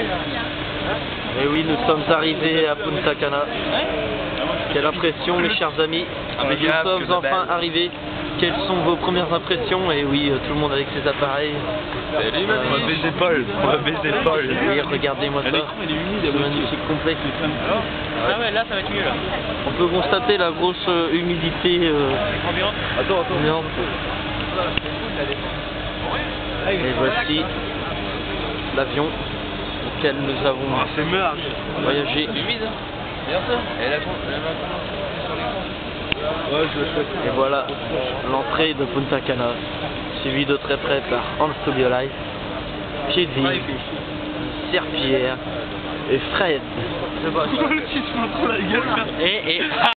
Et oui, nous sommes arrivés à Punta Cana. Quelle impression, mes chers amis. Nous sommes enfin arrivés. Quelles sont vos premières impressions? Et oui, tout le monde avec ses appareils. Salut, on va baiser Paul. On va baiser Paul. Oui, regardez-moi ça. Ce magnifique complexe. Ah ouais, là ça va être mieux là. On peut constater la grosse humidité ambiante. Et voici l'avion auquel nous avons voyagé. Humide. Bien ça. Et la Et voilà l'entrée de Punta Cana, suivie de très près par Hans Studio Life, Piedi, Serpillère et Fred. Tu te prends trop la gueule. Et